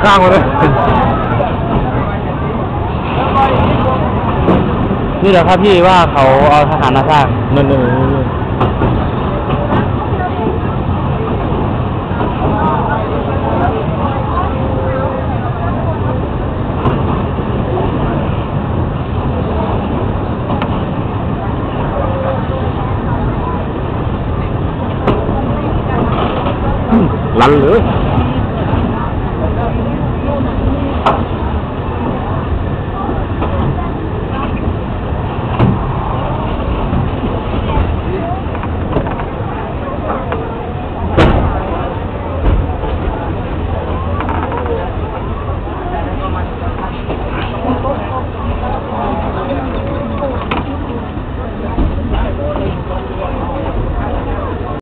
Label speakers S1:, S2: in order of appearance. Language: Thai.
S1: ข้างๆมาเลยนี่แหละครับพี่ว่าเขาเอาทหารมาสร้างนั่นลั่นเลย